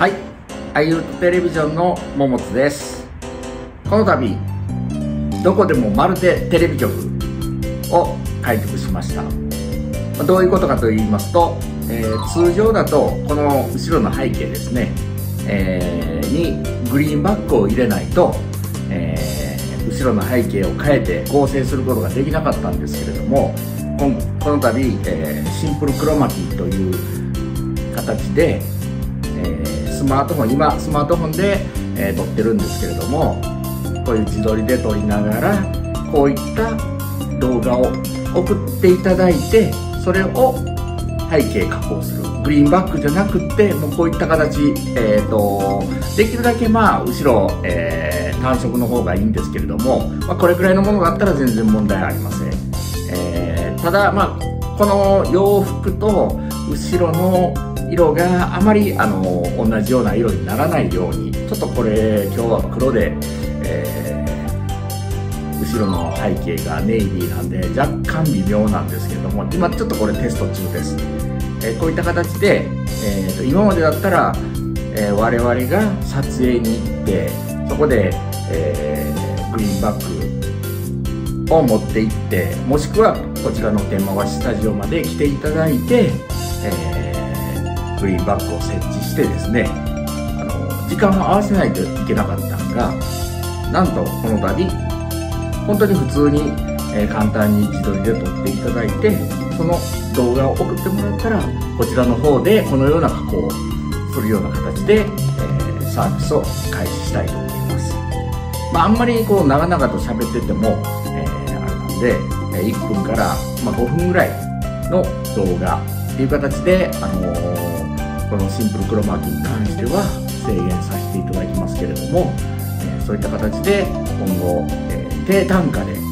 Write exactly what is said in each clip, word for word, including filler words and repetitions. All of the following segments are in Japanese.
はい、アイユートテレビジョンの桃津です。この度どこでもまるでテレビ局を開局しました。どういうことかと言いますと、えー、通常だとこの後ろの背景ですね、えー、にグリーンバックを入れないと、えー、後ろの背景を変えて合成することができなかったんですけれども、この、この度、えー、シンプルクロマキーという形で、えー、スマートフォン今スマートフォンで、えー、撮ってるんですけれども、こういう自撮りで撮りながらこういった動画を送っていただいて、それを背景加工する、グリーンバックじゃなくってもうこういった形、えー、とできるだけまあ後ろ、えー、単色の方がいいんですけれども、まあ、これくらいのものだったら全然問題ありません。えー、ただまあこの洋服と後ろの色があまりあの同じような色にならないように、ちょっとこれ今日は黒で、えー、後ろの背景がネイビーなんで若干微妙なんですけれども、今ちょっとこれテスト中です。えー、こういった形で、えー、と今までだったら、えー、我々が撮影に行ってそこで、えー、グリーンバックを持って行って、もしくはこちらの天回しスタジオまで来ていただいて、えー、グリーンバックを設置してですね、あの時間を合わせないといけなかったのが、なんとこの度本当に普通に、えー、簡単に自撮りで撮っていただいて、その動画を送ってもらったらこちらの方でこのような加工をするような形で、えー、サービスを開始したいと思います。まあ、あんまりこう長々と喋ってても、えー、あれなんで、いっぷんから、まあ、ごふんぐらいの動画っていう形で、あのー、このシンプルクロマキーに関しては制限させていただきますけれども、えー、そういった形で今後、えー、低単価で、え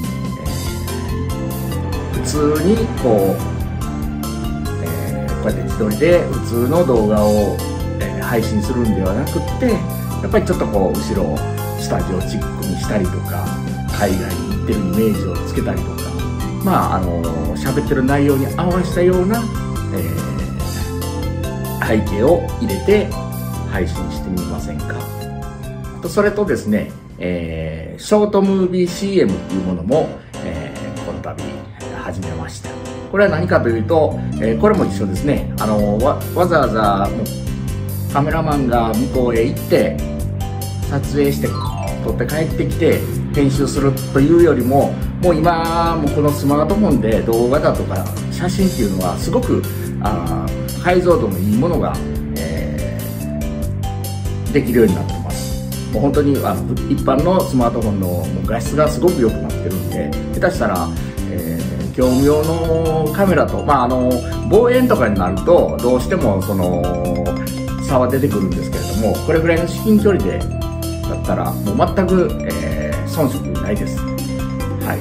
ー、普通にこう、えー、こうやって自撮りで普通の動画を、えー、配信するんではなくって、やっぱりちょっとこう後ろをスタジオチックにしたりとか、海外に行ってるイメージをつけたりとか、まああの喋ってる内容に合わせたような、えー、背景を入れて配信してみませんか。とそれとですね、えー、ショートムービー シーエム っていうものも、えー、この度始めました。これは何かというと、えー、これも一緒ですね。あの わ, わざわざカメラマンが向こうへ行って撮影して撮って帰ってきて編集するというよりも、もう今もこのスマートフォンで動画だとか写真っていうのはすごくあ解像度のいいものが、えー、できるようになってます。もう本当にあの一般のスマートフォンの画質がすごく良くなってるんで、下手したら、えー、業務用のカメラと、まあ、あの望遠とかになるとどうしてもその差は出てくるんですけれども、これぐらいの至近距離でだったらもう全く、えー、遜色ないです。はい、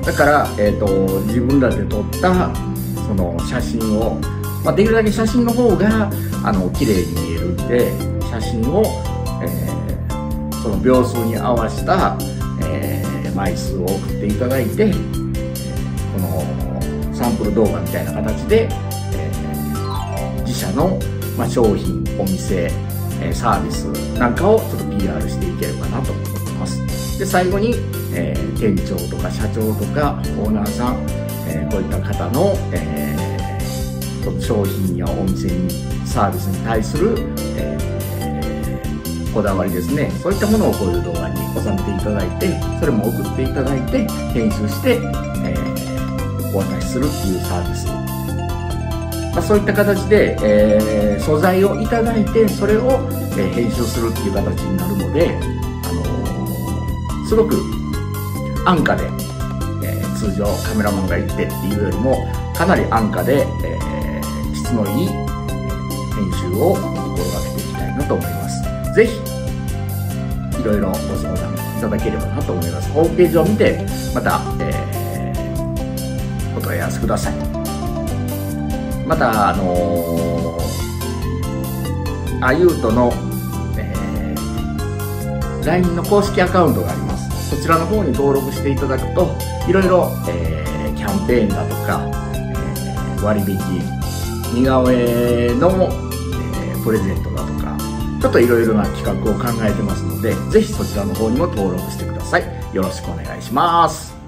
だから、えー、と自分らで撮ったその写真を、まあ、できるだけ写真の方があの綺麗に見えるんで、写真を、えー、その秒数に合わせた、えー、枚数を送っていただいて、このサンプル動画みたいな形で、えー、自社の、まあ、商品、お店、サービスなんかをちょっと ピーアール していければなと思ってます。で最後に、えー、店長とか社長とかオーナーさん、えー、こういった方の、えー、商品やお店にサービスに対する、えー、こだわりですね、そういったものをこういう動画に収めていただいて、それも送っていただいて編集して、えー、お渡しするっていうサービス、まあ、そういった形で、えー、素材をいただいてそれを、えー、編集するっていう形になるので、あのー、すごく安価で、えー、通常カメラマンが行ってっていうよりもかなり安価で、えー、質のいい、えー、編集を心がけていきたいなと思います。ぜひいろいろご相談いただければなと思います。ホームページを見てまた、えー、お問い合わせください。また、あのー、アユートの、えー、ライン の公式アカウントがあります。そちらの方に登録していただくと、いろいろ、えー、キャンペーンだとか、えー、割引、似顔絵の、えー、プレゼントだとか、 ちょっといろいろな企画を考えてますので、ぜひそちらの方にも登録してください。よろしくお願いします。